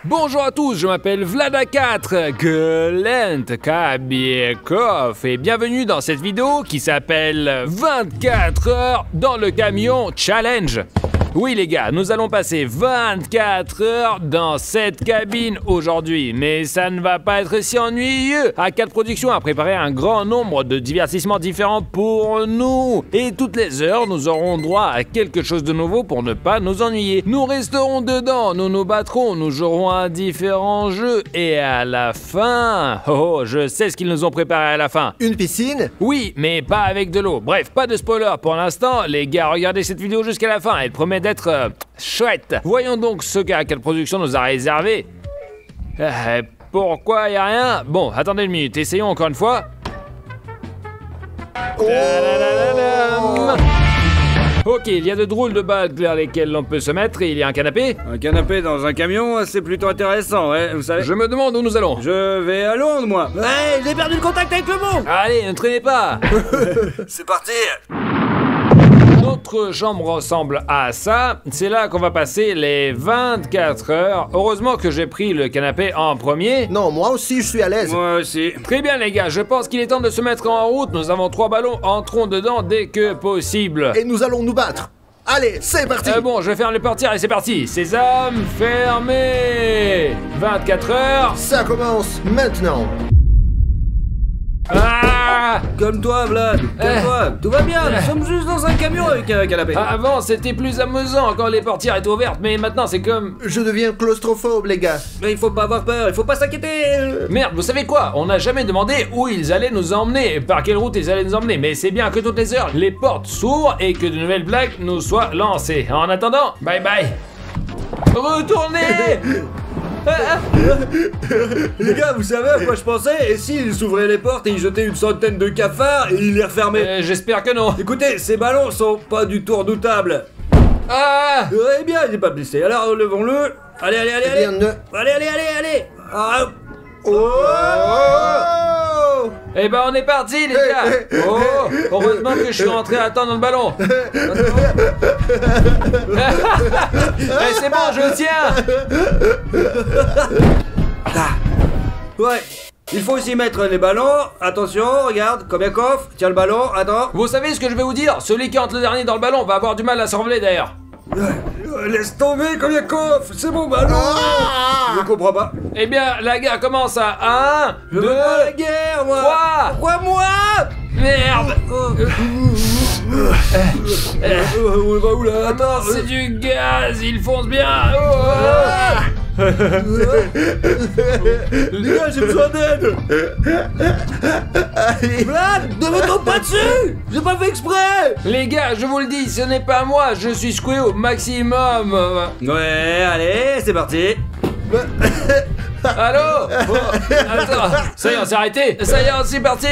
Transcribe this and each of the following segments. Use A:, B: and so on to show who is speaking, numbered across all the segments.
A: Bonjour à tous, je m'appelle Vlad4, Glent Kabiekov et bienvenue dans cette vidéo qui s'appelle 24 heures dans le camion challenge. Oui les gars, nous allons passer 24 heures dans cette cabine aujourd'hui, mais ça ne va pas être si ennuyeux. A4 Productions a préparé un grand nombre de divertissements différents pour nous. Et toutes les heures, nous aurons droit à quelque chose de nouveau pour ne pas nous ennuyer. Nous resterons dedans, nous nous battrons, nous jouerons à différents jeux. Et à la fin... Oh, je sais ce qu'ils nous ont préparé à la fin.
B: Une piscine?
A: Oui, mais pas avec de l'eau. Bref, pas de spoiler pour l'instant. Les gars, regardez cette vidéo jusqu'à la fin, elle promet d'être chouette. Voyons donc ce qu'A4 Productions nous a réservé. Pourquoi y a rien? Bon, attendez une minute, essayons encore une fois.
B: Oh.
A: Ok, il y a de drôles de balles vers lesquelles l'on peut se mettre et il y a un canapé.
C: Un canapé dans un camion, c'est plutôt intéressant, ouais, vous savez.
A: Je me demande où nous allons.
C: Je vais à Londres, moi.
B: Ouais, j'ai perdu le contact avec le monde.
A: Allez, ne traînez pas.
C: C'est parti.
A: Notre chambre ressemble à ça. C'est là qu'on va passer les 24 heures. Heureusement que j'ai pris le canapé en premier.
B: Non, moi aussi, je suis à l'aise.
C: Moi aussi.
A: Très bien les gars, je pense qu'il est temps de se mettre en route. Nous avons 3 ballons, entrons dedans dès que possible.
B: Et nous allons nous battre. Allez, c'est parti.
A: Bon, je vais fermer les portières et c'est parti. Sésame, fermé. 24 heures.
B: Ça commence maintenant.
A: Ah!
C: Calme-toi, Vlad. Calme-toi. Tout va bien, nous sommes juste dans un camion avec un canapé.
A: Avant, c'était plus amusant quand les portières étaient ouvertes, mais maintenant c'est comme...
B: Je deviens claustrophobe, les gars.
C: Mais il faut pas avoir peur, il faut pas s'inquiéter.
A: Merde, vous savez quoi? On n'a jamais demandé où ils allaient nous emmener, par quelle route ils allaient nous emmener, mais c'est bien que toutes les heures, les portes s'ouvrent et que de nouvelles blagues nous soient lancées. En attendant, bye bye. Retournez!
C: Les gars, vous savez à quoi je pensais? Et s'ils s'ouvraient les portes et ils jetaient une centaine de cafards et ils les refermaient?
A: J'espère que non.
C: Écoutez, ces ballons sont pas du tout redoutables.
A: Ah!
C: Eh bien, il n'est pas blessé. Alors, levons-le. Allez, allez, allez,
B: Eh bien,
C: allez.
B: ne...
C: Allez, allez, allez, allez. Ah,
B: Oh.
A: Eh ben on est parti les gars. Oh, heureusement que je suis rentré à temps dans le ballon. C'est bon, je tiens.
C: ouais. Il faut aussi mettre les ballons. Attention, regarde, Kobiakov, tiens le ballon, attends.
A: Vous savez ce que je vais vous dire? Celui qui entre le dernier dans le ballon va avoir du mal à s'envoler d'ailleurs.
C: Laisse tomber, Kobiakov, c'est mon ballon. Je comprends pas.
A: Eh bien, la guerre commence à 1,
C: Je
A: 2,
C: veux pas la guerre, moi.
A: 3.
C: Pourquoi moi?
A: Merde.
C: On va où là? Attends,
A: C'est du gaz, il fonce bien. Oh.
C: les gars, j'ai besoin d'aide. Vlad, ne me tombe pas dessus. J'ai pas fait exprès.
A: Les gars, je vous le dis, ce n'est pas moi, je suis secoué au maximum.
C: Ouais, allez, c'est parti.
A: Allô? Oh, attends, ça y est, on s'est arrêté. Ça y est, c'est parti.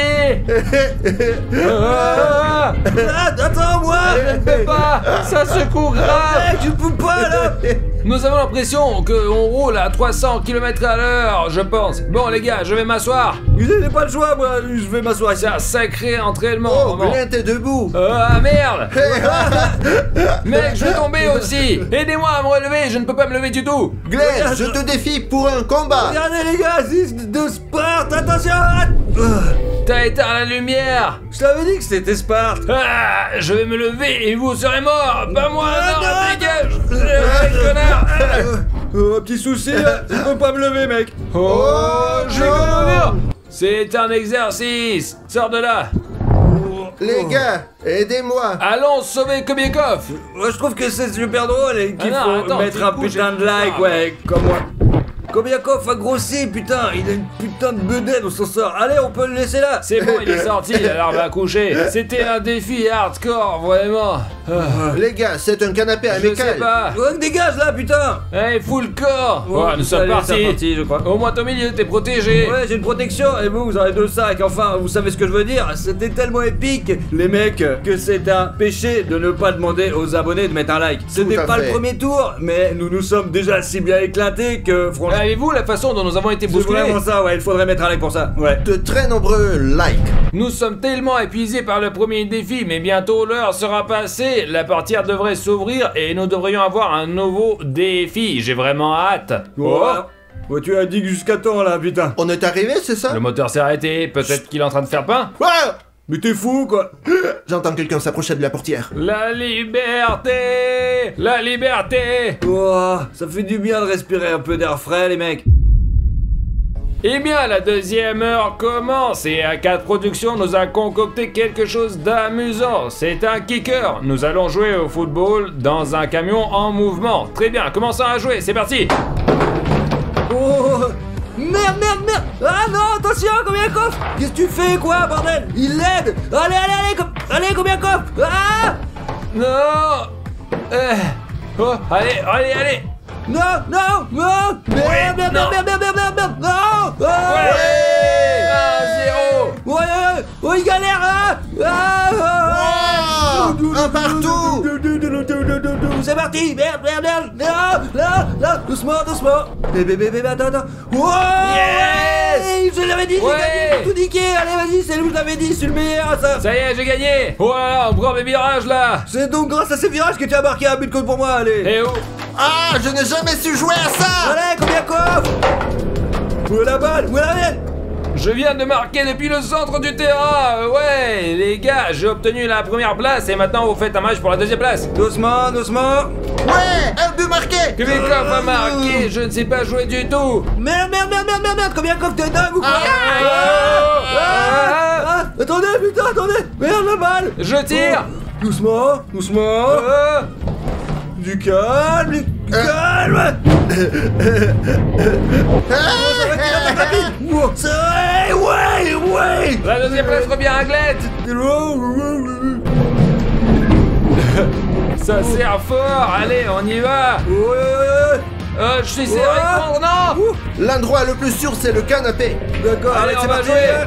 A: Ah,
C: Vlad, attends-moi.
A: je ne peux pas, ça secoue grave.
C: Tu peux pas là.
A: Nous avons l'impression qu'on roule à 300 km à l'heure, je pense. Bon les gars, je vais m'asseoir.
C: J'ai pas le choix, moi, je vais m'asseoir ici.
A: C'est un sacré entraînement.
B: Oh,
A: vraiment.
B: Glent est debout.
A: Ah merde. Mec, je vais tomber aussi. Aidez-moi à me relever, je ne peux pas me lever du tout.
B: Glent, je te défie pour un combat.
C: Regardez les gars, c'est de Sparte, attention.
A: T'as éteint la lumière.
C: Je t'avais dit que c'était Sparte.
A: Ah, je vais me lever et vous serez morts. Pas moi, non,
C: non,
A: dégage. Connard.
C: Un petit souci, là. Je peux pas me lever, mec.
A: Oh, je vais mourir. C'est un exercice. Sors de là.
B: Les gars, aidez-moi.
A: Allons sauver Kobiakov.
C: Moi, je trouve que c'est super drôle et qu'il
A: Ah non,
C: faut
A: attends,
C: mettre
A: du
C: un
A: coup,
C: putain
A: j'ai
C: de like,
A: plus
C: ouais, comme moi. Kobiakov a grossi, putain, il a une putain de bedaine, on s'en sort. Allez, on peut le laisser là.
A: C'est bon, il est sorti, alors va coucher. C'était un défi hardcore, vraiment.
B: Les gars, c'est un canapé
A: Je sais
B: amical.
A: pas.
C: Ouais, dégage là, putain.
A: Hey, full corps. Ouais, nous sommes
C: Allez, c'est
A: partis.
C: parti, je crois.
A: Au moins au milieu, t'es protégé.
C: Ouais, j'ai une protection et vous avez 2 sacs. Enfin, vous savez ce que je veux dire. C'était tellement épique, les mecs, que c'est un péché de ne pas demander aux abonnés de mettre un like. Ce n'est
B: à
C: pas
B: fait.
C: le premier tour, mais nous nous sommes déjà si bien éclatés que franchement.
A: Avez-vous la façon dont nous avons été
C: C'est
A: bousculés?
C: vraiment ça, ouais, il faudrait mettre un like pour ça. Ouais.
B: De très nombreux likes.
A: Nous sommes tellement épuisés par le premier défi, mais bientôt l'heure sera passée. La portière devrait s'ouvrir et nous devrions avoir un nouveau défi. J'ai vraiment hâte.
C: Oh. Ouais, tu as dit jusqu'à temps là, putain.
B: On est arrivé, c'est ça?
A: Le moteur s'est arrêté, peut-être qu'il est en train de faire pain.
B: Ah!
C: Mais t'es fou quoi.
B: J'entends quelqu'un s'approcher de la portière.
A: La liberté! La liberté!
C: Oh, ça fait du bien de respirer un peu d'air frais, les mecs.
A: Eh bien, la deuxième heure commence et A4 Productions nous a concocté quelque chose d'amusant. C'est un kicker. Nous allons jouer au football dans un camion en mouvement. Très bien, commençons à jouer, c'est parti!
C: Oh, merde, merde, merde. Ah non, attention, combien de coffres? Qu'est-ce que tu fais, quoi, bordel? Il l'aide. Allez, allez, allez, allez, combien de coffres? Ah!
A: Non! Oh, allez, allez, allez!
C: Non, non, non! Merde, merde,
A: non.
C: merde, merde, merde, merde, merde, non! Ah!
A: Ouais! 1-0!
C: Ouais, ouais, ouais, il galère, hein! Ah!
B: Oh, un partout!
C: C'est parti! Merde, merde, merde! Non, non, non! Doucement, doucement! Bébé, attends, attends! Wow!
A: Yes!
C: Je l'avais dit, j'ai
A: Ouais!
C: gagné, j'ai tout niqué! Allez, vas-y, c'est lui, je l'avais dit, c'est le meilleur, ça!
A: Ça y est, j'ai gagné! Oh là là, on prend mes virages là!
C: C'est donc grâce à ces virages que tu as marqué un but contre pour moi, allez!
A: Eh oh!
B: Ah, je n'ai jamais su jouer à ça!
C: Allez, combien de coffres? Où est la balle? Où est la balle?
A: Je viens de marquer depuis le centre du terrain! Ouais, les gars, j'ai obtenu la première place et maintenant vous faites un match pour la deuxième place!
C: Doucement, doucement!
B: Ouais, un but marqué!
A: Kubikov a marqué, je ne sais pas jouer du tout!
C: Merde, merde, merde, merde, merde, merde! Combien de coffres t'es dingue ou quoi? Attendez, putain, attendez! Merde, la balle!
A: Je tire!
C: Doucement, doucement! Du calme, du calme! Ouais!
A: La deuxième place revient à Glette! Ça sert fort! Allez, on y va! Je suis serré contre, non!
B: L'endroit le plus sûr, c'est le canapé.
C: D'accord,
A: Allez, on
C: c'est
A: va
C: parti.
A: jouer!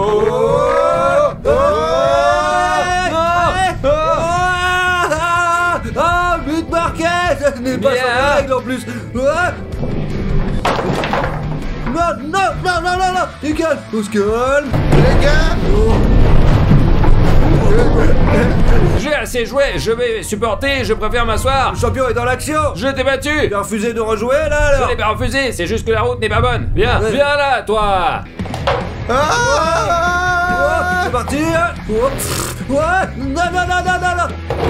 C: Ah, but marqué! Ce n'est pas
A: Bien.
C: sans règle en plus! Non, non, non, non, non, non! Du calme! On se calme!
B: Les gars,
A: J'ai assez joué, je vais supporter, je préfère m'asseoir!
C: Le champion est dans l'action!
A: Je t'ai battu!
C: Tu as refusé de rejouer là
A: Je
C: alors?
A: l'ai pas refusé, c'est juste que la route n'est pas bonne! Viens,
C: Ouais.
A: viens là, toi!
C: Oh,
B: ah!
C: c'est parti! Hein. Oh, ouais! Non, non, non, non, non, non!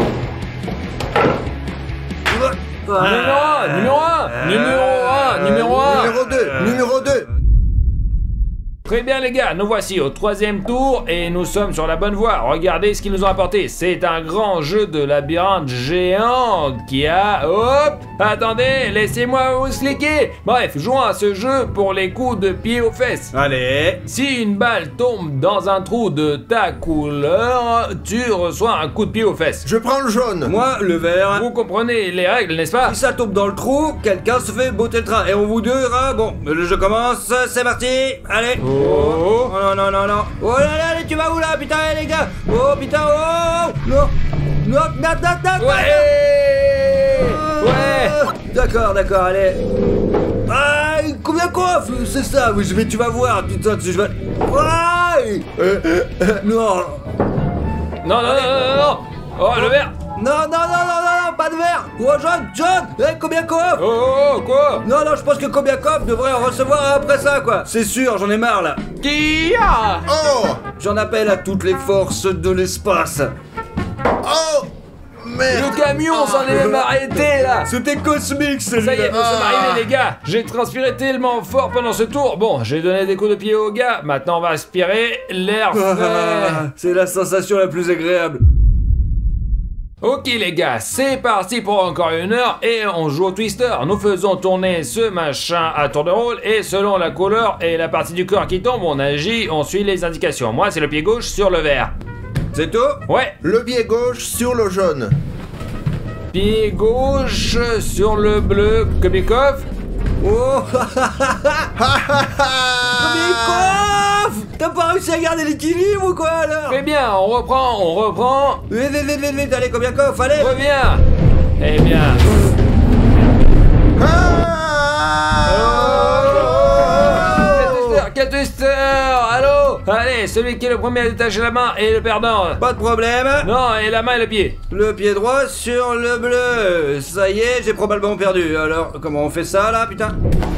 A: Numéro 1, numéro 1, numéro 1, numéro 1!
B: Numéro 2, numéro 2.
A: Très bien les gars, nous voici au troisième tour et nous sommes sur la bonne voie. Regardez ce qu'ils nous ont apporté. C'est un grand jeu de labyrinthe géant qui a... Hop! Attendez, laissez-moi vous expliquer. Bref, jouons à ce jeu pour les coups de pied aux fesses.
C: Allez!
A: Si une balle tombe dans un trou de ta couleur, tu reçois un coup de pied aux fesses.
B: Je prends le jaune.
C: Moi, le vert.
A: Vous comprenez les règles, n'est-ce pas?
C: Si ça tombe dans le trou, quelqu'un se fait botter le train. Et on vous deux, hein, bon, le jeu commence, c'est parti, allez.
A: Oh.
C: Non, non, non, non. Oh là là, allez, tu vas où là, putain, les gars? Oh, putain, oh. Non, non, non, non, non.
A: Ouais! Ouais!
C: D'accord, d'accord, allez. Ah, combien de coffres? C'est ça, oui, tu vas voir, putain, je vais... Ouais. Non.
A: Non, non, non, non, non! Oh, le verre!
C: Non, non, non, non, non, non, pas de verre. Oh, John, combien de coffres?
A: Oh, quoi?
C: Non, non, je pense que Kobiakov devrait en recevoir après ça, quoi. C'est sûr, j'en ai marre, là.
A: Qui a?
B: Oh!
C: J'en appelle à toutes les forces de l'espace.
B: Oh! Merde!
A: Le camion s'en est même arrêté, là!
C: C'était cosmique,
A: Ça y est,
C: celui-là.
A: nous sommes arrivés les gars. J'ai transpiré tellement fort pendant ce tour. Bon, j'ai donné des coups de pied aux gars. Maintenant, on va aspirer l'air frais.
C: C'est la sensation la plus agréable.
A: Ok les gars, c'est parti pour encore une heure et on joue au Twister. Nous faisons tourner ce machin à tour de rôle et selon la couleur et la partie du corps qui tombe, on agit, on suit les indications. Moi, c'est le pied gauche sur le vert.
C: C'est tout?
A: Ouais,
B: Le pied gauche sur le jaune.
A: pied gauche sur le bleu. Kubikov.
C: Oh.
B: Ah!
C: Kobiakov! T'as pas réussi à garder l'équilibre ou quoi, alors?
A: Très bien, on reprend.
C: Vite, vite, vite, vite, vite, allez, Kobiakov, allez.
A: Reviens. Eh bien.
B: Ah!
A: Quel twister, allô? Allez, celui qui est le premier à détacher la main est le perdant.
C: Pas de problème.
A: Non, et la main et le pied.
C: Le pied droit sur le bleu. Ça y est, j'ai probablement perdu. Alors, comment on fait ça là, putain?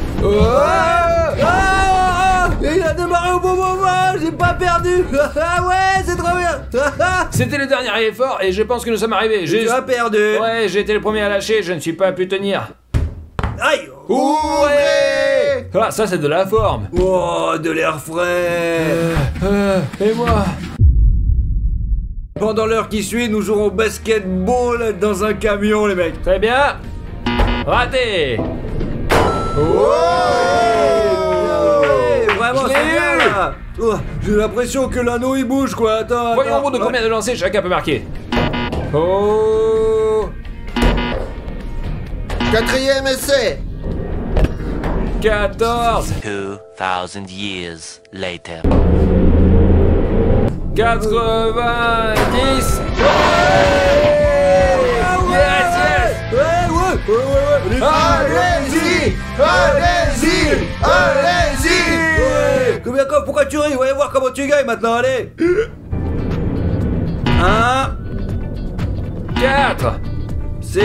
C: Il a démarré au bon moment, j'ai pas perdu. Ah ouais, c'est trop bien.
A: C'était le dernier effort et je pense que nous sommes arrivés.
C: Tu as perdu.
A: Ouais, j'ai été le premier à lâcher, je ne suis pas pu tenir.
C: Aïe.
A: Ouais. Ah, ça c'est de la forme.
C: Oh, de l'air frais.
A: Et moi?
C: Pendant l'heure qui suit, nous jouerons au basketball dans un camion, les mecs.
A: Très bien. Raté.
C: Vraiment, c'est bien là. Oh, j'ai l'impression que l'anneau il bouge quoi. Attends.
A: Voyons au bout de combien de lancers chacun peut marquer. Oh.
B: 4e essai.
A: 14.
D: 2000 years later.
A: 90.
C: Ouais.
B: Allez-y. Allez-y. Allez-y.
C: Koubiakov, pourquoi tu ris? Voyons voir comment tu gagnes maintenant, allez. 1,
A: 4.
C: 6,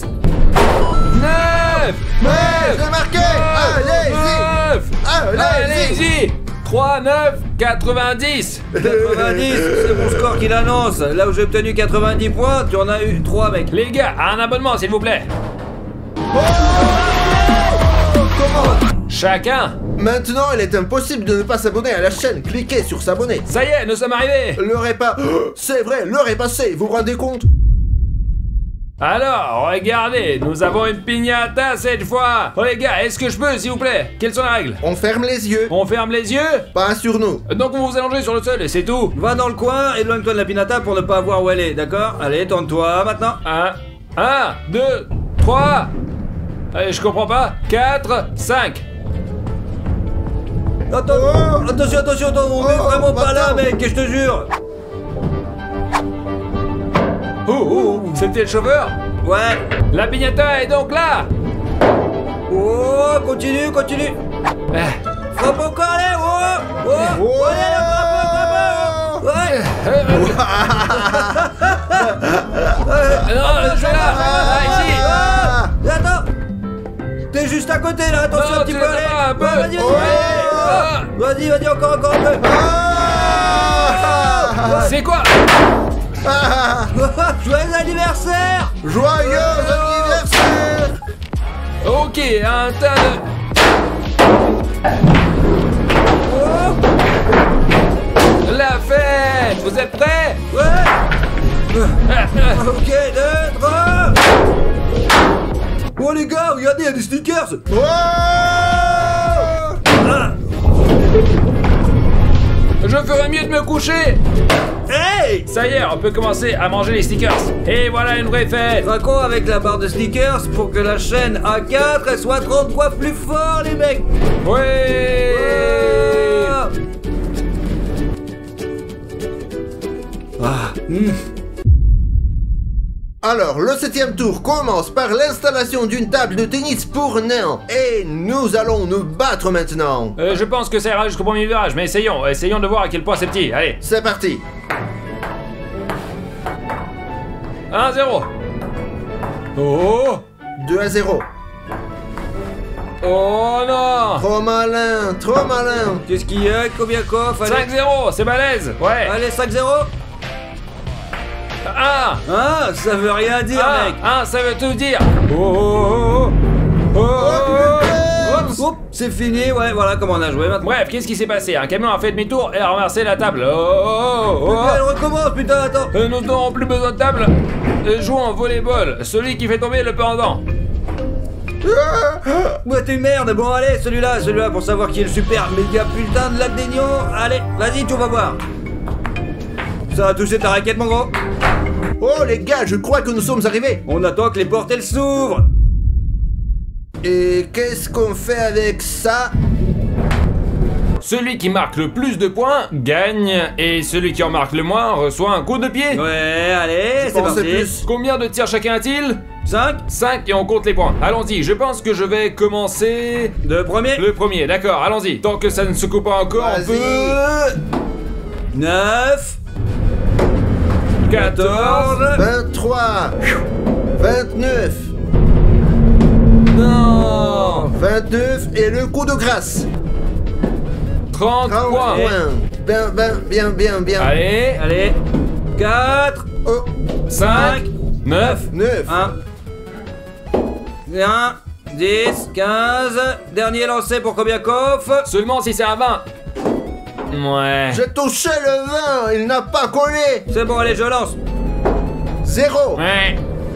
A: 9.
B: J'ai marqué. Allez-y.
A: Allez-y. 3, 9, 90.
C: 90, c'est mon score qui l'annonce. Là où j'ai obtenu 90 points, tu en as eu 3, mec.
A: Les gars, un abonnement s'il vous plaît. Chacun.
B: Maintenant, il est impossible de ne pas s'abonner à la chaîne. Cliquez sur s'abonner.
A: Ça y est, nous sommes arrivés.
B: L'heure est pas... C'est vrai, l'heure est passée. Vous vous rendez compte?
A: Alors, regardez, nous avons une piñata cette fois. Oh les gars, est-ce que je peux s'il vous plaît? Quelles sont les règles?
B: On ferme les yeux.
A: On ferme les yeux?
B: Pas sur nous.
A: Donc vous vous allongez sur le sol et c'est tout.
C: Va dans le coin, éloigne-toi de la pinata pour ne pas voir où elle est, d'accord? Allez, tourne-toi maintenant.
A: 1, 2, 3. Allez, je comprends pas. 4, 5.
C: Attention, on est vraiment pas là, mec, je te jure.
A: C'était le chauffeur?
C: Ouais.
A: La piñata est donc là.
C: Oh, continue. Frappe encore, allez, allez, ouais.
A: Non, je vais là. Ici.
C: Attends. T'es juste à côté là, attention
A: Non,
C: un petit
A: tu
C: peu,
A: les as pas, un peu.
C: allez. Vas-y, encore un peu.
A: C'est quoi?
C: Joyeux anniversaire!
B: Joyeux anniversaire!
A: Ok, un tas de... La fête! Vous êtes prêts?
C: Ouais! Ok, 2, 3! Oh les gars, regardez, il y a des stickers!
A: Je ferais mieux de me coucher!
C: Hey!
A: Ça y est, on peut commencer à manger les stickers. Et voilà une vraie fête!
C: Craquons avec la barre de stickers pour que la chaîne A4 elle soit 30 fois plus fort, les mecs!
A: Ouais!
B: Alors, le 7e tour commence par l'installation d'une table de tennis pour nains. Et nous allons nous battre maintenant.
A: Je pense que ça ira jusqu'au premier virage, mais essayons de voir à quel point c'est petit. Allez,
B: C'est parti.
A: 1-0. Oh!
B: 2-0.
A: Oh non!
B: Trop malin, trop malin.
C: Qu'est-ce qu'il y a, Koubiakov?
A: 5-0, c'est balèze! Ouais!
C: Allez, 5-0!
A: 1!
C: Ah, ça veut rien dire, mec!
A: 1, ça veut tout dire! Oh!
C: Hop, c'est fini, ouais, voilà comment on a joué maintenant.
A: Bref, qu'est-ce qui s'est passé? Un camion a fait demi-tour et a renversé la table.
C: Elle recommence, putain, attends!
A: Nous n'aurons plus besoin de table. Jouons au volleyball. Celui qui fait tomber le pendant.
C: Ouais, t'es une merde! Bon, allez, celui-là pour savoir qui est le super méga putain de Lagdegno. Allez, vas-y, tu vas voir. Ça a touché ta raquette, mon gros.
B: Oh les gars, je crois que nous sommes arrivés.
C: On attend que les portes elles s'ouvrent.
B: Et qu'est-ce qu'on fait avec ça?
A: Celui qui marque le plus de points gagne et celui qui en marque le moins reçoit un coup de pied.
C: Ouais, allez, c'est
B: pensais
C: parti.
B: plus.
A: Combien de tirs chacun a-t-il?
C: 5,
A: 5 et on compte les points. Allons-y, je pense que je vais commencer...
C: le premier.
A: Le premier, d'accord, allons-y. Tant que ça ne se coupe pas encore, on
B: Vas-y.
A: peut...
C: 9,
A: 14,
B: 23, 29,
A: non,
B: 29 et le coup de grâce.
A: 30
B: 30
A: points.
B: Bien.
A: Allez,
C: 4,
B: Oh,
A: 5, 9,
B: 9.
C: 1, 10, 15. Dernier lancé pour Kobiakov.
A: seulement si c'est un 20. Ouais.
B: J'ai touché le 20, il n'a pas collé.
C: C'est bon, allez, je lance.
B: 0.
A: Ouais.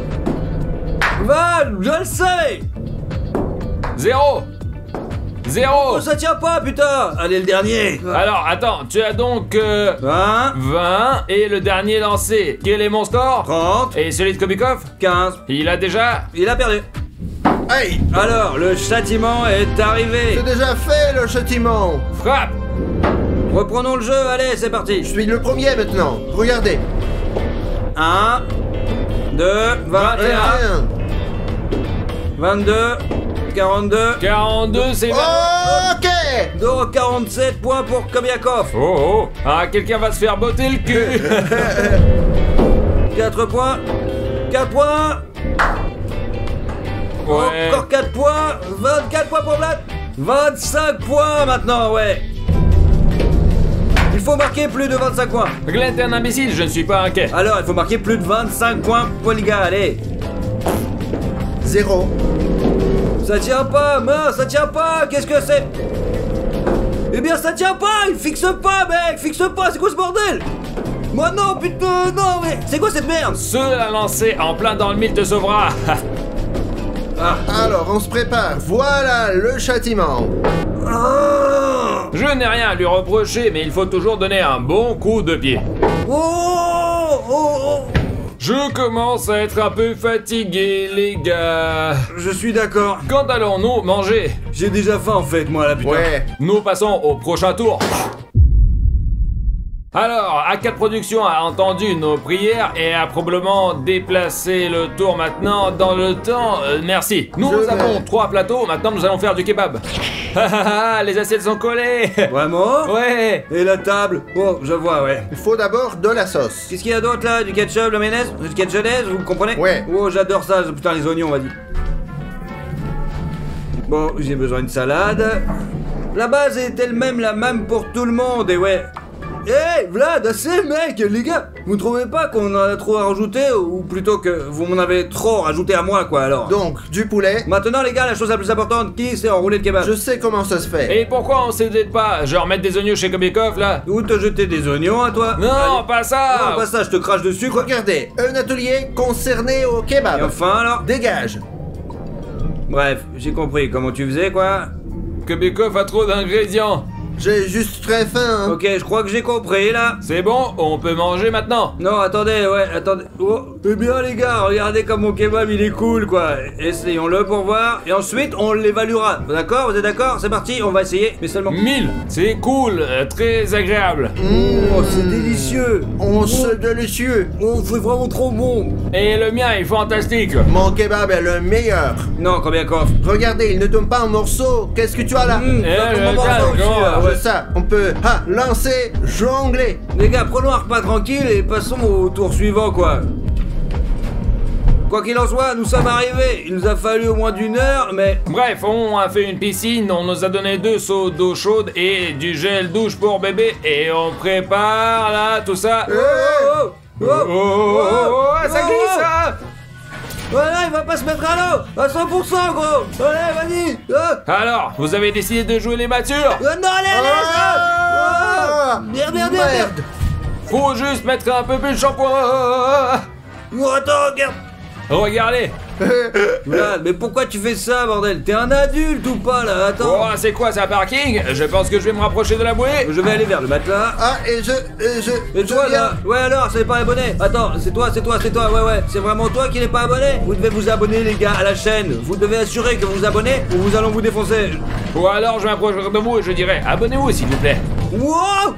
C: Van, je le sais.
A: 0. 0.
C: Oh, ça tient pas, putain. Allez, le dernier.
A: Alors, attends, tu as donc
C: 20,
A: 20 et le dernier lancé. Quel est mon score?
C: 30,
A: Et celui de Kobikov?
C: 15.
A: Il a déjà...
C: Il a perdu.
B: Hey,
C: Alors, le châtiment est arrivé.
B: c'est déjà fait le châtiment.
A: Frappe.
C: Reprenons le jeu, allez, c'est
B: Je
C: parti.
B: suis le premier maintenant. Regardez.
C: 1, 2, 21, 22, 42.
A: 42, c'est...
B: Ok.
C: 47 points pour Kobiakov.
A: Oh. Ah, quelqu'un va se faire botter le cul.
C: 4 points. 4 points.
A: Ouais.
C: Encore 4 points. 24 points pour Vlad. 25 points maintenant, ouais. Il faut marquer plus de 25 points.
A: Glenn, t'es un imbécile, je ne suis pas inquiet.
C: Alors, il faut marquer plus de 25 points pour les gars, allez.
B: 0.
C: Ça tient pas, mince, ça tient pas. Qu'est-ce que c'est? Eh bien, ça tient pas. Il fixe pas, mec. Fixe pas. C'est quoi ce bordel? Moi non, putain, non, mais c'est quoi cette merde?
A: Seul à lancer en plein dans le mille te sauvera.
B: Alors, on se prépare. Voilà le châtiment.
C: Ah.
A: Je n'ai rien à lui reprocher, mais il faut toujours donner un bon coup de pied.
C: Oh.
A: Je commence à être un peu fatigué, les gars.
C: Je suis d'accord.
A: Quand allons-nous manger?
C: J'ai déjà faim en fait, moi là, putain.
B: Ouais.
A: Nous passons au prochain tour. Alors, A4 Productions a entendu nos prières et a probablement déplacé le tour maintenant dans le temps. Merci. Nous
B: Je
A: avons
B: vais.
A: 3 plateaux, maintenant nous allons faire du kebab. Les assiettes sont collées.
C: Vraiment?
A: Ouais.
C: Et la table? Oh, je vois, ouais.
B: Il faut d'abord de la sauce.
C: Qu'est-ce qu'il y a d'autre là? Du ketchup, de la mayonnaise? Du ketchup, vous comprenez?
B: Ouais.
C: Oh, j'adore ça, putain, les oignons, vas-y. Bon, j'ai besoin de salade. La base est elle-même la même pour tout le monde, et ouais. Hé, Vlad, assez, mec, les gars! Vous trouvez pas qu'on en a trop à rajouter, ou plutôt que vous m'en avez trop rajouté à moi, quoi, alors?
B: Donc, du poulet.
C: Maintenant, les gars, la chose la plus importante, qui sait enrouler le kebab?
B: Je sais comment ça se fait.
A: Et pourquoi on s'aide pas? Genre mettre des oignons chez Kobikov là?
C: Ou te jeter des oignons à toi?
A: Non,
C: Allez.
A: pas ça.
C: Non, pas ça, je te crache dessus, quoi.
B: Regardez, un atelier concerné au
C: Et
B: kebab.
C: enfin, alors?
B: Dégage.
C: Bref, j'ai compris comment tu faisais, quoi.
A: Kobikov a trop d'ingrédients.
B: J'ai juste très faim. Hein.
C: Ok, je crois que j'ai compris, là.
A: C'est bon, on peut manger maintenant.
C: Non, attendez, ouais, attendez. Oh, eh bien, les gars, regardez comme mon kebab, il est cool, quoi. Essayons-le pour voir, et ensuite, on l'évaluera. D'accord? Vous êtes d'accord? C'est parti, on va essayer, mais seulement...
A: 1000, c'est cool, très agréable.
C: Oh, c'est délicieux.
B: On se délicieux.
C: Oh, c'est vraiment trop bon.
A: Et le mien est fantastique.
B: Mon kebab est le meilleur.
C: Non, combien coffre?
B: Regardez, il ne tombe pas en morceaux. Qu'est-ce que tu as là
A: Ouais.
B: Ça, on peut lancer, jongler.
C: Les gars, prenons un repas tranquille et passons au tour suivant, quoi. Quoi qu'il en soit, nous sommes arrivés. Il nous a fallu au moins d'une heure, mais...
A: Bref, on a fait une piscine, on nous a donné 2 seaux d'eau chaude et du gel douche pour bébé et on prépare là tout ça. Ça glisse ça.
C: Voilà, il va pas se mettre à l'eau à 100%, gros. Allez, vas-y.
A: Alors, vous avez décidé de jouer les matures?
C: Non, allez. Merde.
B: Merde.
A: Faut juste mettre un peu plus de shampoing.
C: Oh, attends, regarde.
A: Regardez.
C: Vlad, mais pourquoi tu fais ça, bordel? T'es un adulte ou pas, là? Attends.
A: Oh, c'est quoi, c'est un parking? Je pense que je vais me rapprocher de la bouée.
C: Je vais aller vers le matelas.
B: Et
C: Et toi là? Ouais alors, c'est pas abonné. Attends, c'est toi, ouais. C'est vraiment toi qui n'es pas abonné? Vous devez vous abonner les gars à la chaîne. Vous devez assurer que vous vous abonnez ou nous allons vous défoncer.
A: Ou alors je m'approcherai de vous et je dirai abonnez-vous s'il vous plaît.
C: Wow!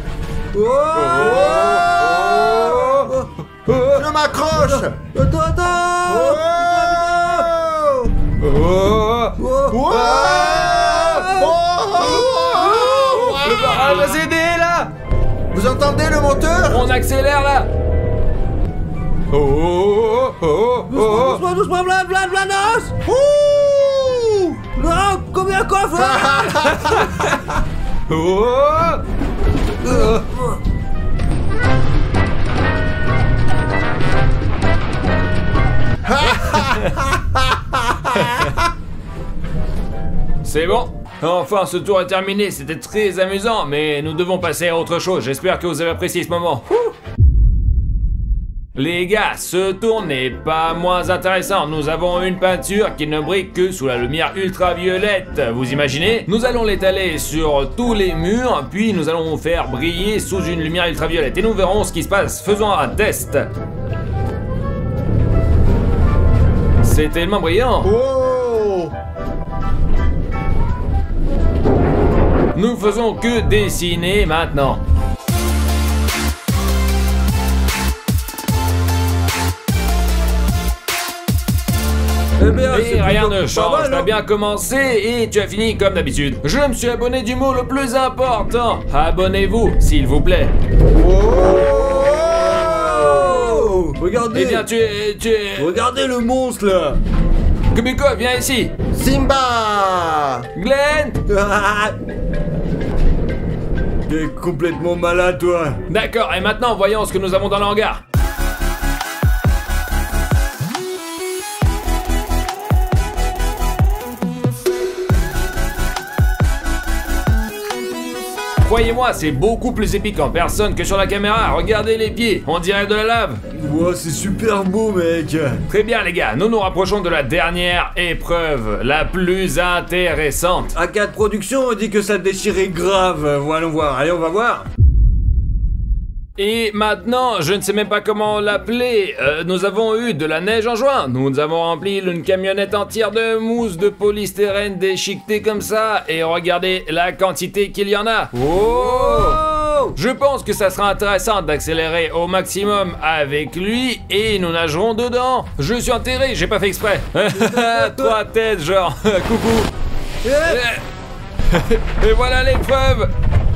B: Je m'accroche.
C: Attends!
A: On va s'aider là.
C: Vous
B: Vous entendez le moteur?
A: On accélère là. Oh, oh, oh, oh, oh.
C: Doucement, Vlados. Ouh. Non, combien coffre?
A: Oh. C'est bon. Enfin, ce tour est terminé. C'était très amusant, mais nous devons passer à autre chose. J'espère que vous avez apprécié ce moment. Les gars, ce tour n'est pas moins intéressant. Nous avons une peinture qui ne brille que sous la lumière ultraviolette. Vous imaginez? Nous allons l'étaler sur tous les murs, puis nous allons faire briller sous une lumière ultraviolette. Et nous verrons ce qui se passe. Faisons un test. C'est tellement brillant.
B: Oh!
A: Nous faisons que dessiner maintenant.
C: Eh bien,
A: Et rien
C: plutôt
A: ne
C: pas
A: change,
C: mal,
A: t'as
C: hein.
A: bien commencé et tu as fini comme d'habitude. Je me suis abonné du mot le plus important. Abonnez-vous, s'il vous plaît.
C: Oh, regardez.
A: Eh bien, tu es...
C: Regardez le monstre là.
A: Kumiko, viens ici.
B: Simba!
A: Glenn.
C: T'es complètement malade, toi.
A: D'accord, et maintenant, voyons ce que nous avons dans le hangar. Croyez-moi, c'est beaucoup plus épique en personne que sur la caméra. Regardez les pieds, on dirait de la lave.
C: Wow, c'est super beau, mec.
A: Très bien, les gars, nous nous rapprochons de la dernière épreuve, la plus intéressante.
C: A4 Productions on dit que ça déchirait grave. Voyons voir. Allez, on va voir.
A: Et maintenant, je ne sais même pas comment l'appeler, nous avons eu de la neige en juin. Nous avons rempli une camionnette entière de mousse de polystyrène déchiquetée comme ça. Et regardez la quantité qu'il y en a. Oh! Je pense que ça sera intéressant d'accélérer au maximum avec lui et nous nagerons dedans. Je suis enterré, j'ai pas fait exprès. 3 têtes genre, coucou. Et voilà l'épreuve.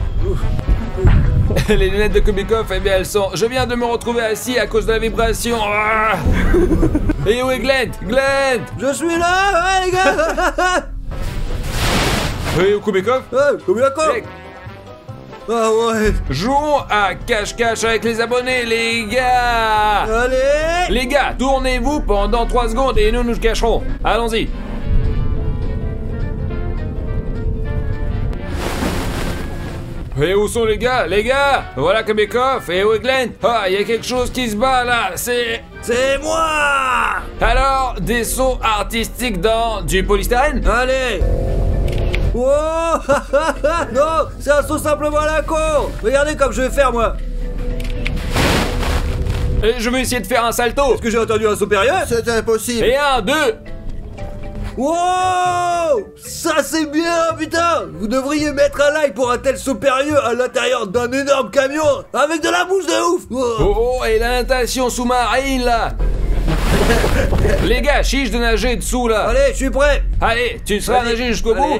A: Les lunettes de Kubikov, eh bien elles sont... Je viens de me retrouver assis à cause de la vibration. Ah. Et où est Glenn? Glenn!
C: Je suis là, ouais, les gars.
A: Et où Kubikov?
C: Combien quoi?
A: Eh,
C: Ah ouais.
A: jouons à cache-cache avec les abonnés, les gars!
C: Allez.
A: Les gars, tournez-vous pendant 3 secondes et nous nous cacherons. Allons-y. Et où sont les gars? Les gars! Voilà Kubikov. Et où est Glenn? Ah, il y a quelque chose qui se bat là. C'est
C: moi.
A: Alors, des sauts artistiques dans du polystyrène?
C: Allez. Wow. Non, c'est un saut simplement à la con. Regardez comme je vais faire, moi.
A: Et je vais essayer de faire un salto.
C: Est-ce que j'ai entendu un saut périlleux?
B: C'est impossible!
A: Et 1, 2.
C: Wow! Ça c'est bien, putain! Vous devriez mettre un like pour un tel saut périlleux à l'intérieur d'un énorme camion avec de la mousse de ouf!
A: Oh, et la natation sous-marine là. Les gars, chiche de nager dessous là.
C: Allez, je suis prêt!
A: Allez, tu seras
C: Allez,
A: nager jusqu'au bout.
C: allez.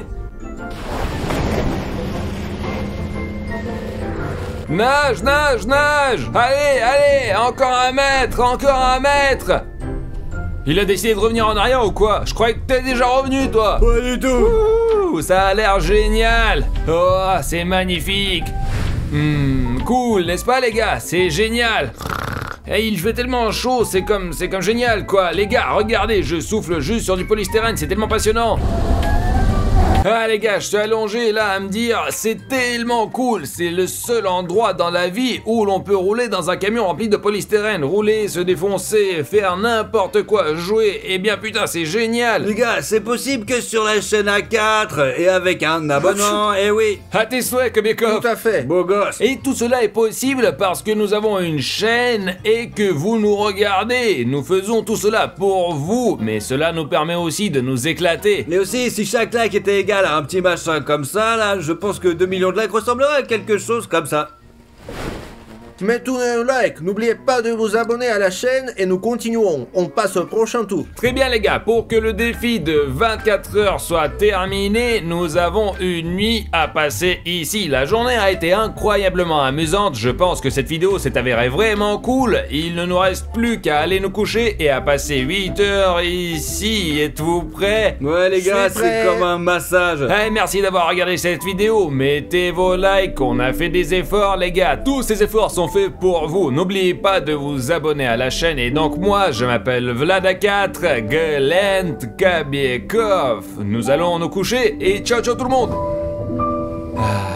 A: Nage, nage, nage. Allez, allez, encore 1 mètre, encore 1 mètre. Il a décidé de revenir en arrière ou quoi? Je croyais que t'es déjà revenu toi.
C: Pas du tout!
A: Ouh, ça a l'air génial. Oh, c'est magnifique. Cool, n'est-ce pas les gars? C'est génial. Et il fait tellement chaud, c'est comme génial quoi. Les gars, regardez, je souffle juste sur du polystyrène, c'est tellement passionnant. Ah les gars, je suis allongé là à me dire, c'est tellement cool, c'est le seul endroit dans la vie où l'on peut rouler dans un camion rempli de polystyrène, rouler, se défoncer, faire n'importe quoi, jouer, et bien putain c'est génial.
C: Les gars, c'est possible que sur la chaîne A4 et avec un abonnement, eh oui!
A: À tes souhaits, Kubikov.
B: Tout à fait!
C: Beau gosse!
A: Et tout cela est possible parce que nous avons une chaîne et que vous nous regardez. Nous faisons tout cela pour vous, mais cela nous permet aussi de nous éclater.
C: Mais aussi, si chaque like était égal à un petit machin comme ça, là, je pense que 2 millions de likes ressembleraient à quelque chose comme ça.
B: Mettez un like, n'oubliez pas de vous abonner à la chaîne et nous continuons. On passe au prochain tour.
A: Très bien les gars, pour que le défi de 24 heures soit terminé, nous avons une nuit à passer ici. La journée a été incroyablement amusante, je pense que cette vidéo s'est avérée vraiment cool. Il ne nous reste plus qu'à aller nous coucher et à passer 8 heures ici. Êtes-vous prêts?
C: Ouais les gars,
B: Je suis prêt.
C: c'est comme un massage.
A: Hey, merci d'avoir regardé cette vidéo, mettez vos likes, on a fait des efforts les gars, tous ces efforts sont faits pour vous. N'oubliez pas de vous abonner à la chaîne et donc moi je m'appelle Vlada4, Glent Kabiekov. Nous allons nous coucher et ciao ciao tout le monde.